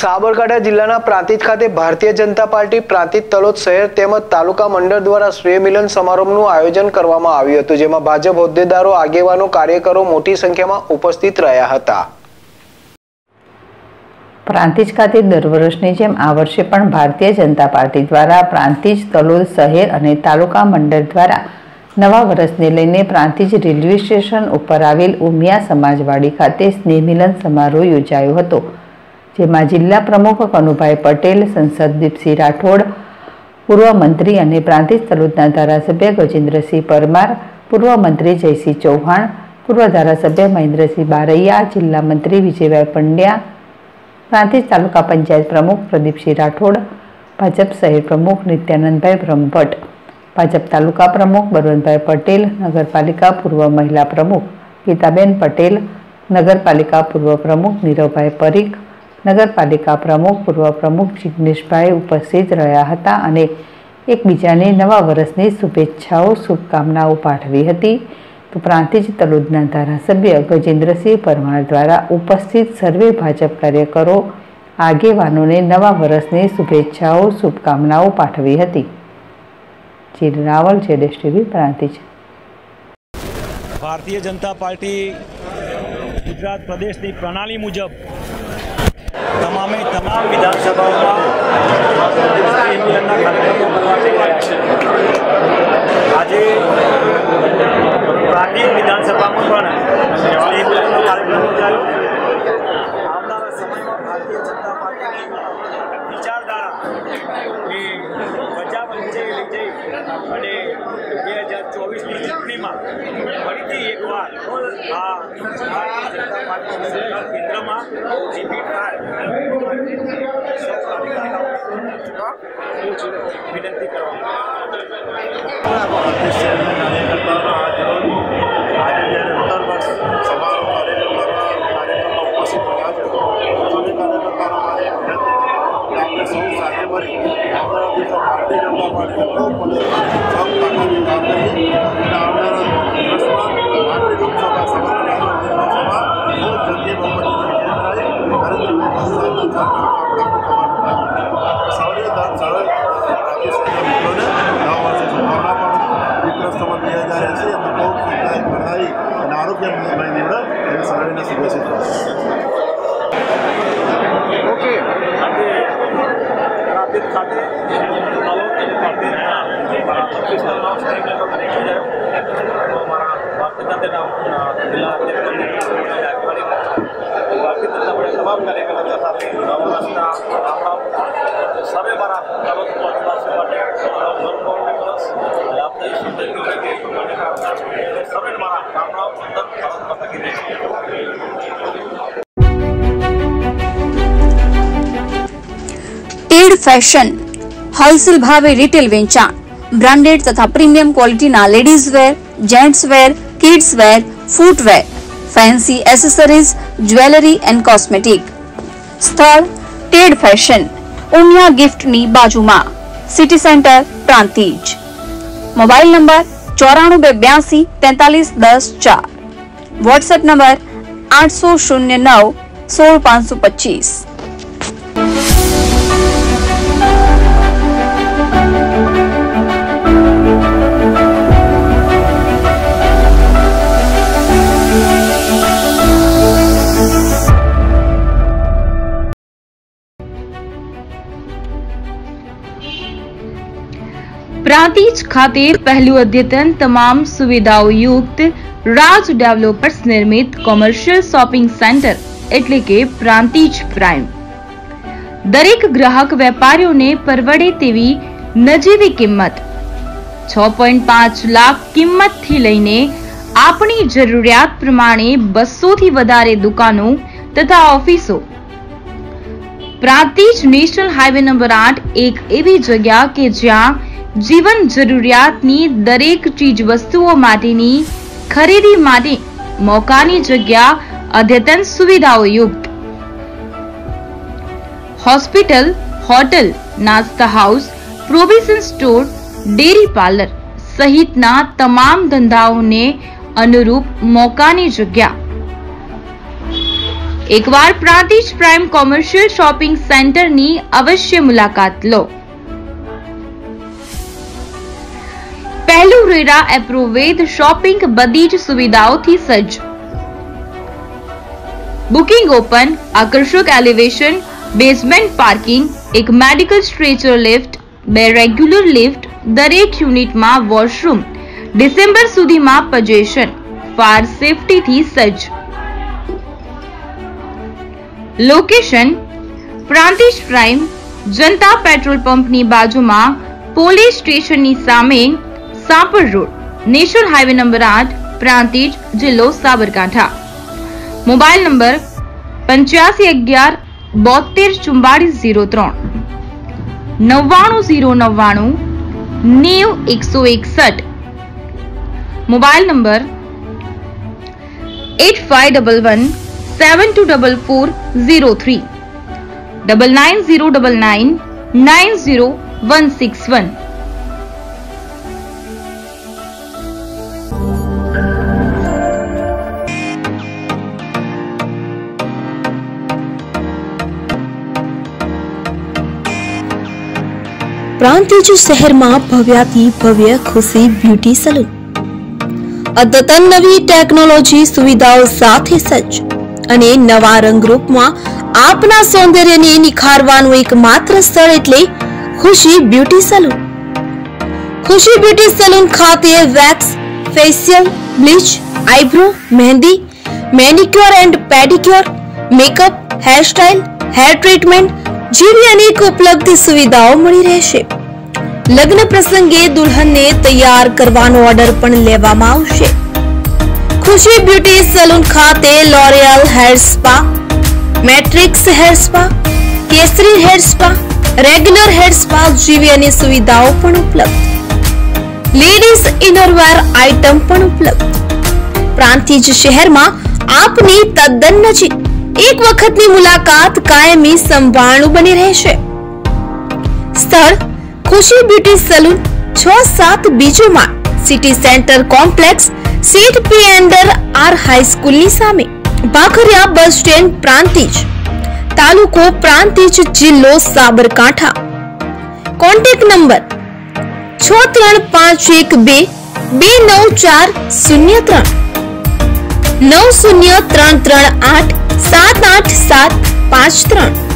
સાબરકાંઠા જિલ્લાના પ્રાંતિજ ખાતે ભારતીય જનતા પાર્ટી પ્રાંતિજ તલોદ શહેર તેમજ તાલુકા મંડળ દ્વારા સ્નેહ મિલન સમારોહનું આયોજન કરવામાં આવ્યું હતું, જેમાં ભાજપ હોદ્દેદારો, આગેવાનો, કાર્યકરો મોટી સંખ્યામાં ઉપસ્થિત રહ્યા હતા। પ્રાંતિજ ખાતે દર વર્ષની જેમ આ વર્ષે પણ ભારતીય જનતા પાર્ટી દ્વારા પ્રાંતિજ તલોદ શહેર અને તાલુકા મંડળ દ્વારા નવા વર્ષને લઈને પ્રાંતિજ રેલવે સ્ટેશન ઉપર આવેલ ઉમિયા સમાજવાડી ખાતે સ્નેહ મિલન સમારોહ યોજાયો હતો, જેમાં જિલ્લા પ્રમુખ કનુભાઈ પટેલ, સંસદ દીપસિંહ રાઠોડ, પૂર્વ મંત્રી અને પ્રાંતિજ તલોદના ધારાસભ્ય ગજેન્દ્રસિંહ પરમાર, પૂર્વ મંત્રી જયસિંહ ચૌહાણ, પૂર્વ ધારાસભ્ય મહેન્દ્રસિંહ બારૈયા, જિલ્લા મંત્રી વિજયભાઈ પંડ્યા, પ્રાંતિજ તાલુકા પંચાયત પ્રમુખ પ્રદીપસિંહ રાઠોડ, ભાજપ શહેર પ્રમુખ નિત્યાનંદભાઈ બ્રહ્મભટ્ટ, ભાજપ તાલુકા પ્રમુખ બળવંતભાઈ પટેલ, નગરપાલિકા પૂર્વ મહિલા પ્રમુખ ગીતાબેન પટેલ, નગરપાલિકા પૂર્વ પ્રમુખ નીરવભાઈ પરીખ, નગરપાલિકા પ્રમુખ પૂર્વ પ્રમુખ જિગ્નેશભાઈ ઉપસ્થિત રહ્યા હતા અને એકબીજાને નવા વર્ષની શુભેચ્છાઓ, શુભકામનાઓ પાઠવી હતી। તો પ્રાંતિજ તલોદના ધારાસભ્ય ગજેન્દ્રસિંહ પરમાર દ્વારા ઉપસ્થિત સર્વે ભાજપ કાર્યકરો, આગેવાનોને નવા વર્ષની શુભેચ્છાઓ, શુભકામનાઓ પાઠવી હતી। જીલ રાવલ, જેડેશ ટીવી, પ્રાંતિજ। ભારતીય જનતા પાર્ટી ગુજરાત પ્રદેશની પ્રણાલી મુજબ તમામ વિધાનસભાઓમાં આજે પ્રાંતિજ વિધાનસભામાં પણ કાર્યક્રમ યોજાયો। આવનારા સમયમાં ભારતીય જનતા પાર્ટીની વિચારધારા એ પ્રજા વચ્ચે લઈ જઈ અને 2024ની ચૂંટણીમાં ફરીથી એકવાર આ ભારતીય જનતા પાર્ટીની સરકાર કેન્દ્રમાં રિપીટ થાય વિનંતી टेड फैशन होलसेल भावे रिटेल वेचाण, ब्रांडेड तथा प्रीमियम क्वॉलिटीना ladies wear, gents wear, kids wear, footwear, fancy accessories, jewellery and cosmetic. स्थल टेड फैशन, उमिया गिफ्टनी बाजुमा, city centre, Prantij. Mobile number 9482 4310 4, WhatsApp number 809 16525। Prantij खाते पहलू अद्यतन तमाम सुविधाओं युक्त राज डेवलपर्स निर्मित कॉमर्शियल शॉपिंग सेंटर एटले के प्रांतिज प्राइम। दरेक ग्राहक वेपारीओ ने परवड़े तेवी नजीवी किंमत 6.5 लाख किंमत थी लईने आपनी जरूरियात प्रमाणे 200 थी वधारे दुकानों तथा ऑफिसों। प्रांतिज नेशनल हाईवे नंबर 8 एक एवी जगह के ज्यां जीवन जरूरियातनी दरेक चीज वस्तुओं माटेनी खरीदी माटे मोकानी जग्या अद्यतन सुविधाओं युक्त हॉस्पिटल, होटल, नास्ता house, provision store, dairy parlour सहितना तमाम धंधाओं ने अनुरूप मोकानी जग्या। એકવાર પ્રાંતિજ પ્રાઇમ કોમર્શિયલ શોપિંગ સેન્ટરની અવશ્ય મુલાકાત લો. પહેલું રેરા એપ્રુવેદ શોપિંગ બધી જ સુવિધાઓથી સજ્જ. બુકિંગ ઓપન, આકર્ષક એલિવેશન, બેઝમેન્ટ પાર્કિંગ, એક medical stretcher lift, 2 regular lift, દરેક યુનિટમાં વોશરૂમ, ડિસેમ્બર સુધીમાં પોજેશન, ફાયર સેફટીથી સજ્જ. Location Prantij prime, Janata petrol પંપની બાજુમાં, પોલીસ સ્ટેશનની સામે, Sapar road, national highway number 8, Prantij, જિલ્લો Sabarkantha. Mobile number 8511 724403, 99099 90161. Mobile number 8511 724403, 990999 90161. Prantij શહેરમાં ભવ્યાથી ભવ્ય ખુશી બ્યુટી સલૂન અદ્યતન નવી ટેકનોલોજી સુવિધાઓ સાથે સજ્જ અને નવા રંગરૂપમાં આપના સૌંદર્યને નિખારવાનું એકમાત્ર સ્થળ એટલે Khushi beauty salon. Khushi beauty salon ખાતે wax, facial, bleach, eyebrow, mehndi, manicure and pedicure, makeup, hairstyle, hair treatment જેવી અનેક ઉપલબ્ધ સુવિધાઓ મળી રહેશે. લગ્ન પ્રસંગે દુલ્હનને તૈયાર કરવાનો ઓર્ડર પણ લેવામાં આવશે. ખુશી બ્યુટી સલૂન ખાતે L'Oreal hair spa, matrix hair spa, Kesari hair spa, regular hair spa જેવી અનેક સુવિધાઓ પણ ઉપલબ્ધ. લેડીઝ ઇનરવેર આઇટમ પણ ઉપલબ્ધ. પ્રાંતિજ શહેરમાં આપની તદ્દન નજીક એક વખતની મુલાકાત કાયમી સંભાળનું બની રહેશે. સ્થળ ખુશી બ્યુટી સલૂન 6-7 બીજો માળ, સિટી સેન્ટર કોમ્પ્લેક્સ, સીટ પી અંડર આર હાઈસ્કૂલની સામે, ભાખરિયા બસ સ્ટેન્ડ, પ્રાંતિજ, તાલુકો પ્રાંતિજ, જિલ્લો સાબરકાંઠા. Contact number 63512 29403, 903338 78753.